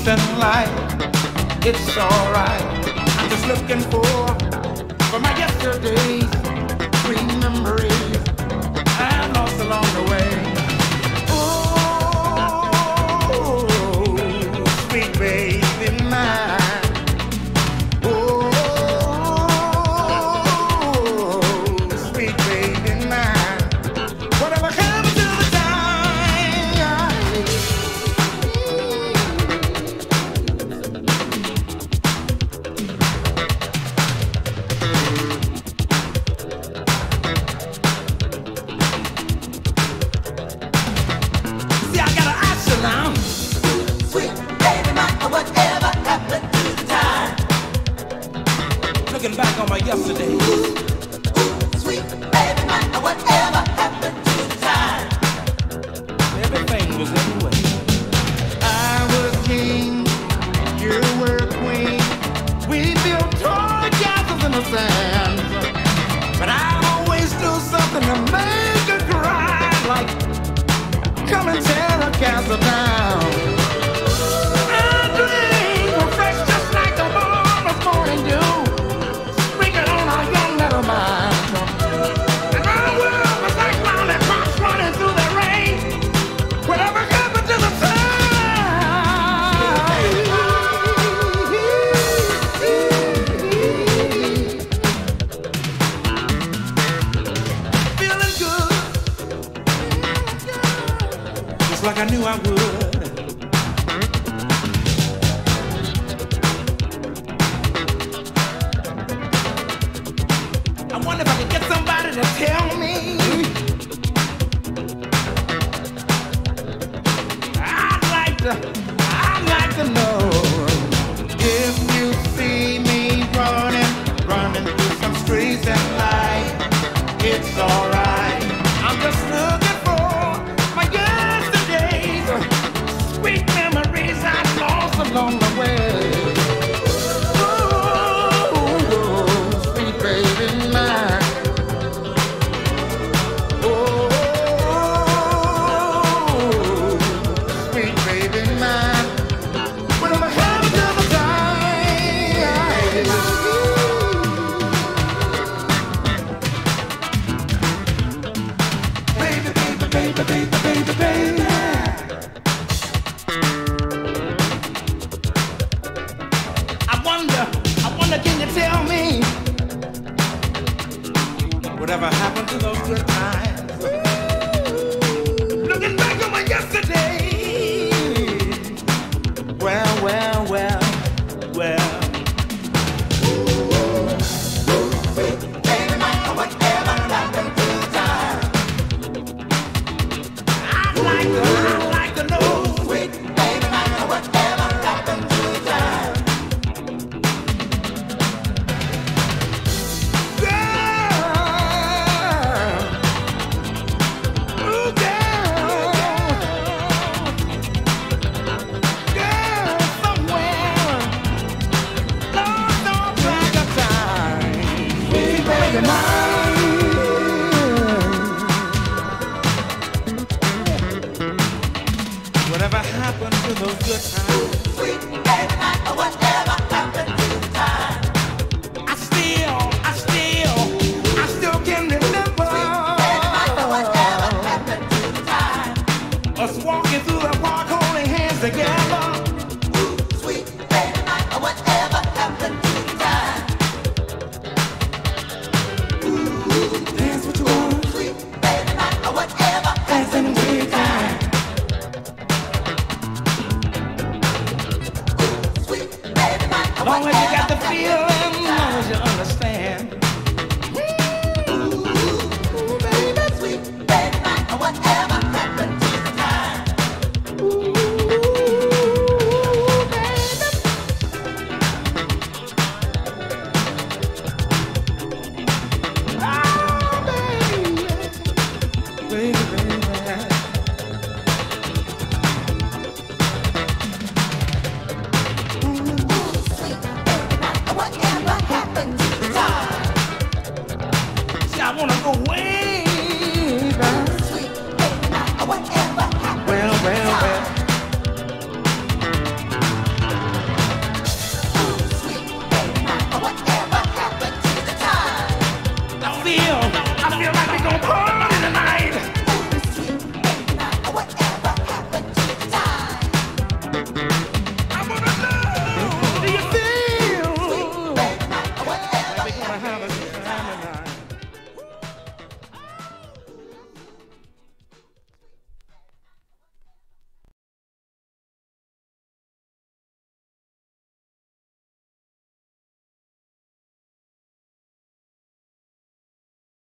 streets and life, it's alright. I'm just looking for my yesterdays, sweet memories I lost along the way. Oh, sweet baby mine. Back on my yesterday. Sweet baby, whatever happened to the time? Everything was anyway. I was king, you were queen. We built toy castles in the sand, but I always do something to make her cry, like come and tear the castle down. Our dreams were fresh just like the morning's morning dew. And my world was like lollipops running through the rain. Whatever happened to the Feeling good, just like I knew I would. To tell me, I'd like to know if you see me running through some streets at night. It's alright. I'm just looking for my yesterdays, sweet memories I lost along the way. Whatever happened to those good times? Looking back on my yesterday. Well. Baby, whatever happened to the time? I'd like to know. Sweet baby, whatever happened to the time? Whatever happened to those good times? Sweet baby, whatever happened to the time? I still can remember. Sweet baby, whatever happened to the time? Us walking through the park holding hands together. Sweet baby, whatever happened to the time? Dance what you want. Sweet baby, whatever happened to the time? As long as you got the feeling, as long as you understand. Ooh, baby, sweet baby, whatever happened to the time? Ooh, baby. Oh, baby. I wanna go